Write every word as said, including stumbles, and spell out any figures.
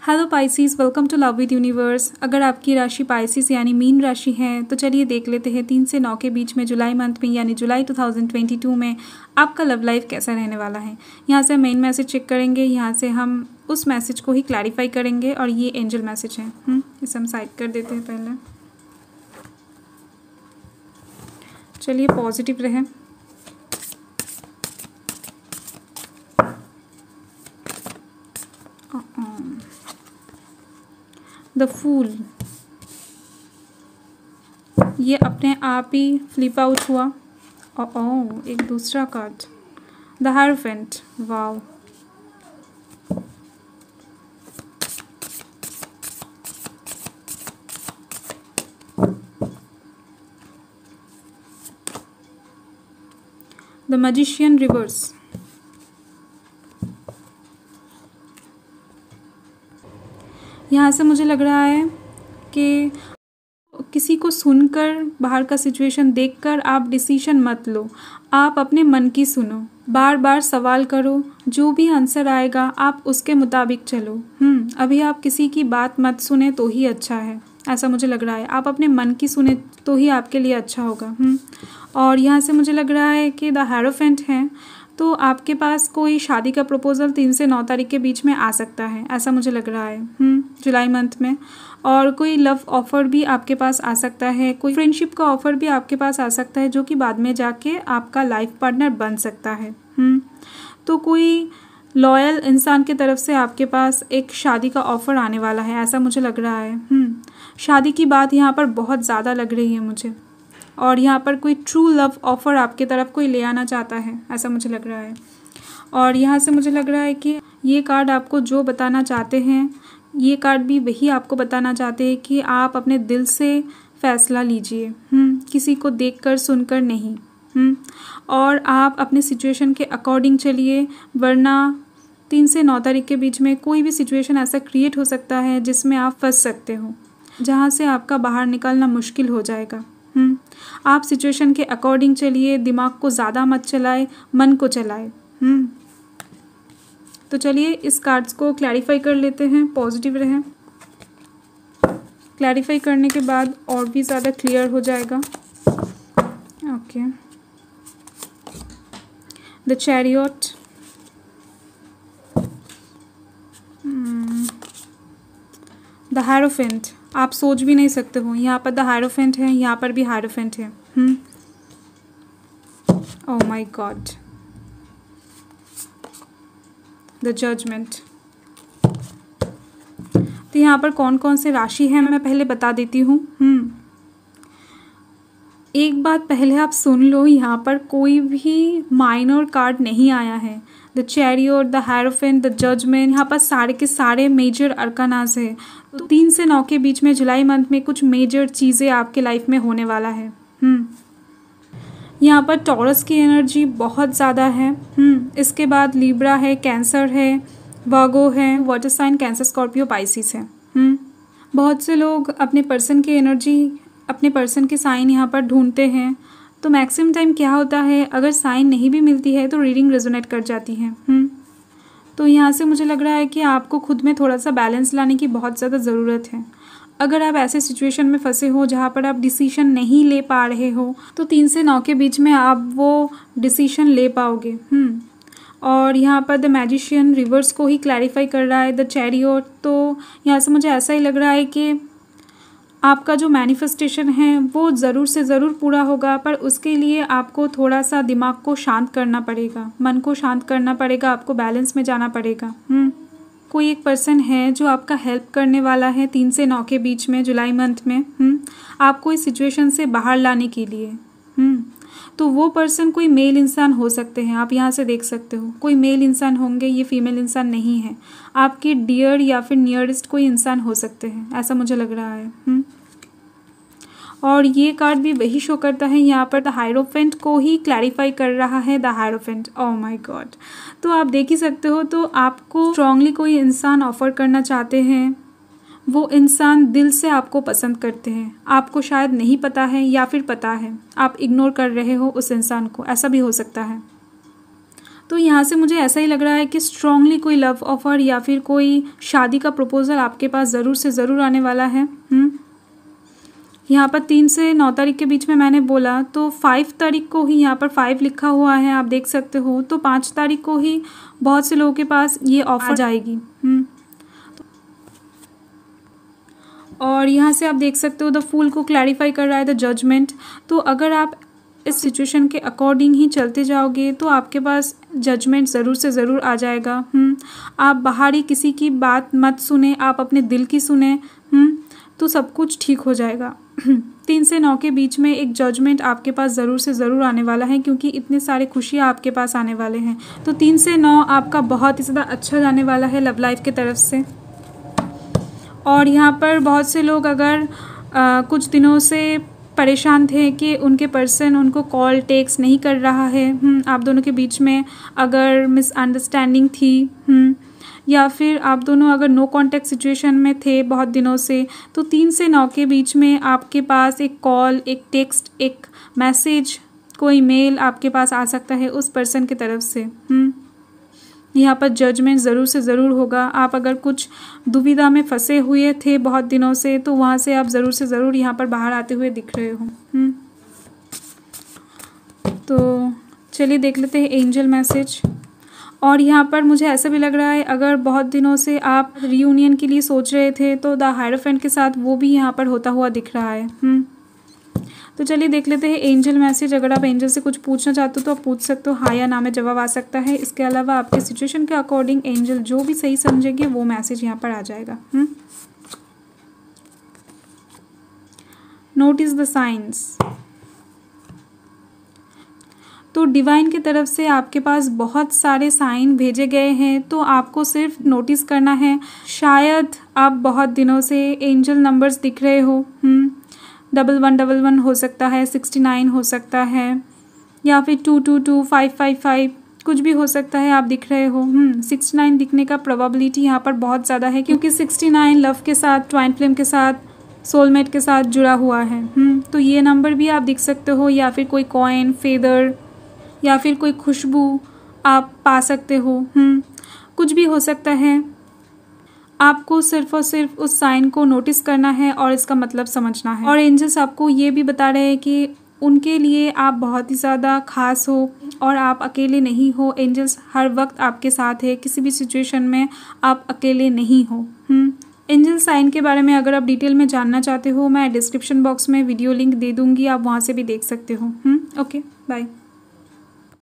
Hello Pisces, welcome to love with universe. अगर आपकी राशि पाइसिस यानी मीन राशि है तो चलिए देख लेते हैं तीन से नौ के बीच में जुलाई मंथ में यानी जुलाई दो हज़ार बाईस में आपका लव लाइफ कैसा रहने वाला है। यहाँ से मेन मैसेज चेक करेंगे, यहाँ से हम उस मैसेज को ही क्लैरिफाई करेंगे और ये एंजल मैसेज है। हुँ? इसे हम साइड कर देते हैं पहले। चलिए पॉजिटिव रहे। द फूल, ये अपने आप ही फ्लिप आउट हुआ। ओह, एक दूसरा card the hierophant. Wow, the magician reverse. यहाँ से मुझे लग रहा है कि किसी को सुनकर, बाहर का सिचुएशन देखकर आप डिसीजन मत लो, आप अपने मन की सुनो, बार बार सवाल करो, जो भी आंसर आएगा आप उसके मुताबिक चलो। हम्म अभी आप किसी की बात मत सुने तो ही अच्छा है, ऐसा मुझे लग रहा है। आप अपने मन की सुने तो ही आपके लिए अच्छा होगा। हम्म और यहाँ से मुझे लग रहा है कि द हायरोफेंट है, तो आपके पास कोई शादी का प्रपोजल तीन से नौ तारीख के बीच में आ सकता है, ऐसा मुझे लग रहा है हम्म जुलाई मंथ में। और कोई लव ऑफ़र भी आपके पास आ सकता है, कोई फ्रेंडशिप का ऑफ़र भी आपके पास आ सकता है, जो कि बाद में जाके आपका लाइफ पार्टनर बन सकता है। हम्म तो कोई लॉयल इंसान की तरफ से आपके पास एक शादी का ऑफ़र आने वाला है, ऐसा मुझे लग रहा है। हम्म शादी की बात यहाँ पर बहुत ज़्यादा लग रही है मुझे, और यहाँ पर कोई ट्रू लव ऑफ़र आपके तरफ कोई ले आना चाहता है, ऐसा मुझे लग रहा है। और यहाँ से मुझे लग रहा है कि ये कार्ड आपको जो बताना चाहते हैं, ये कार्ड भी वही आपको बताना चाहते हैं कि आप अपने दिल से फ़ैसला लीजिए, हम्म किसी को देखकर सुनकर नहीं। हम्म और आप अपने सिचुएशन के अकॉर्डिंग चलिए, वरना तीन से नौ तारीख के बीच में कोई भी सिचुएशन ऐसा क्रिएट हो सकता है जिसमें आप फंस सकते हो, जहाँ से आपका बाहर निकलना मुश्किल हो जाएगा। हम्म आप सिचुएशन के अकॉर्डिंग चलिए, दिमाग को ज़्यादा मत चलाए, मन को चलाए। हम्म तो चलिए इस कार्ड्स को क्लैरिफाई कर लेते हैं, पॉजिटिव रहें। क्लैरिफाई करने के बाद और भी ज़्यादा क्लियर हो जाएगा। Okay, the chariot, the hierophant. आप सोच भी नहीं सकते हो, यहाँ पर द हायरोफेंट है, यहाँ पर भी हायरोफेंट है। Hmm oh my god, the judgement. तो यहाँ पर कौन कौन से राशि है मैं पहले बता देती हूँ। हम्म एक बात पहले आप सुन लो, यहाँ पर कोई भी माइनर कार्ड नहीं आया है। The chariot, the hierophant, the judgement, यहाँ पर सारे के सारे मेजर अरकानास है। तो तीन से नौ के बीच में जुलाई मंथ में कुछ मेजर चीज़ें आपके लाइफ में होने वाला है। हम्म यहाँ पर टॉरस की एनर्जी बहुत ज़्यादा है। हम्म इसके बाद लिब्रा है, कैंसर है, वर्गो है, water sign, Cancer, Scorpio, Pisces है। हम्म बहुत से लोग अपने पर्सन की एनर्जी, अपने पर्सन के साइन यहाँ पर ढूंढते हैं, तो मैक्सिमम टाइम क्या होता है, अगर साइन नहीं भी मिलती है तो रीडिंग रेजोनेट कर जाती है। हम्म तो यहाँ से मुझे लग रहा है कि आपको खुद में थोड़ा सा बैलेंस लाने की बहुत ज़्यादा ज़रूरत है। अगर आप ऐसे सिचुएशन में फंसे हो जहाँ पर आप डिसीजन नहीं ले पा रहे हो, तो तीन से नौ के बीच में आप वो डिसीजन ले पाओगे। हम्म और यहाँ पर द मैजिशियन रिवर्स को ही क्लैरिफाई कर रहा है, द चैरियट। तो यहाँ से मुझे ऐसा ही लग रहा है कि आपका जो मैनिफेस्टेशन है वो ज़रूर से ज़रूर पूरा होगा, पर उसके लिए आपको थोड़ा सा दिमाग को शांत करना पड़ेगा, मन को शांत करना पड़ेगा, आपको बैलेंस में जाना पड़ेगा। हम्म कोई एक पर्सन है जो आपका हेल्प करने वाला है तीन से नौ के बीच में जुलाई मंथ में, हम्म आपको इस सिचुएशन से बाहर लाने के लिए। हम्म तो वो पर्सन कोई मेल इंसान हो सकते हैं, आप यहाँ से देख सकते हो कोई मेल इंसान होंगे, ये फीमेल इंसान नहीं है, आपके डियर या फिर नियरेस्ट कोई इंसान हो सकते हैं, ऐसा मुझे लग रहा है। हम्म और ये कार्ड भी वही शो करता है, यहाँ पर द हायरोफेंट को ही क्लैरिफाई कर रहा है, the hierophant. Oh my god, तो आप देख ही सकते हो, तो आपको स्ट्रांगली कोई इंसान ऑफर करना चाहते हैं, वो इंसान दिल से आपको पसंद करते हैं, आपको शायद नहीं पता है या फिर पता है, आप इग्नोर कर रहे हो उस इंसान को, ऐसा भी हो सकता है। तो यहाँ से मुझे ऐसा ही लग रहा है कि स्ट्रांगली कोई लव ऑफर या फिर कोई शादी का प्रपोजल आपके पास ज़रूर से ज़रूर आने वाला है। हम्म यहाँ पर तीन से नौ तारीख के बीच में मैंने बोला, तो फाइव तारीख को ही यहाँ पर फाइव लिखा हुआ है, आप देख सकते हो। तो पाँच तारीख को ही बहुत से लोगों के पास ये ऑफर जाएगी। हम्म और यहाँ से आप देख सकते हो द फूल को क्लैरिफाई कर रहा है द जजमेंट। तो अगर आप इस सिचुएशन के अकॉर्डिंग ही चलते जाओगे तो आपके पास जजमेंट ज़रूर से ज़रूर आ जाएगा। हम्म आप बाहरी किसी की बात मत सुने, आप अपने दिल की सुने। हम्म तो सब कुछ ठीक हो जाएगा। तीन से नौ के बीच में एक जजमेंट आपके पास ज़रूर से ज़रूर आने वाला है, क्योंकि इतने सारे खुशियाँ आपके पास आने वाले हैं। तो तीन से नौ आपका बहुत ही ज़्यादा अच्छा जाने वाला है लव लाइफ की तरफ से। और यहाँ पर बहुत से लोग अगर आ, कुछ दिनों से परेशान थे कि उनके पर्सन उनको कॉल टेक्स्ट नहीं कर रहा है, आप दोनों के बीच में अगर मिसअंडरस्टैंडिंग थी, या फिर आप दोनों अगर नो कांटेक्ट सिचुएशन में थे बहुत दिनों से, तो तीन से नौ के बीच में आपके पास एक कॉल, एक टेक्स्ट, एक मैसेज, कोई मेल आपके पास आ सकता है उस पर्सन की तरफ से। हम्म यहाँ पर जजमेंट ज़रूर से ज़रूर होगा। आप अगर कुछ दुविधा में फंसे हुए थे बहुत दिनों से, तो वहाँ से आप ज़रूर से ज़रूर यहाँ पर बाहर आते हुए दिख रहे हो। हम्म तो चलिए देख लेते हैं एंजल मैसेज। और यहाँ पर मुझे ऐसा भी लग रहा है अगर बहुत दिनों से आप रियूनियन के लिए सोच रहे थे, तो द हायरोफेंट के साथ वो भी यहाँ पर होता हुआ दिख रहा है। हम्म तो चलिए देख लेते हैं एंजल मैसेज। अगर आप एंजल से कुछ पूछना चाहते हो तो आप पूछ सकते हो, हाँ या ना में जवाब आ सकता है। इसके अलावा आपके सिचुएशन के अकॉर्डिंग एंजल जो भी सही समझेंगे वो मैसेज यहाँ पर आ जाएगा। Hmm notice the signs. तो डिवाइन की तरफ से आपके पास बहुत सारे साइन भेजे गए हैं, तो आपको सिर्फ नोटिस करना है। शायद आप बहुत दिनों से एंजल नंबर्स दिख रहे हो, hmm double one double one हो सकता है, सिक्सटी नाइन हो सकता है, या फिर two two two five five five कुछ भी हो सकता है, आप दिख रहे हो। हम्म सिक्सटी नाइन दिखने का प्रोबेबिलिटी यहाँ पर बहुत ज़्यादा है, क्योंकि सिक्सटी नाइन लव के साथ, ट्वाइन फ्लेम के साथ, सोलमेट के साथ जुड़ा हुआ है। हम्म तो ये नंबर भी आप दिख सकते हो, या फिर कोई कॉइन, फेदर, या फिर कोई खुशबू आप पा सकते हो। हम्म कुछ भी हो सकता है। आपको सिर्फ और सिर्फ उस साइन को नोटिस करना है और इसका मतलब समझना है। और एंजल्स आपको ये भी बता रहे हैं कि उनके लिए आप बहुत ही ज़्यादा खास हो और आप अकेले नहीं हो। एंजल्स हर वक्त आपके साथ है, किसी भी सिचुएशन में आप अकेले नहीं हो। हम्म एंजल साइन के बारे में अगर आप डिटेल में जानना चाहते हो, मैं डिस्क्रिप्शन बॉक्स में वीडियो लिंक दे दूँगी, आप वहाँ से भी देख सकते हो। Hmm okay bye.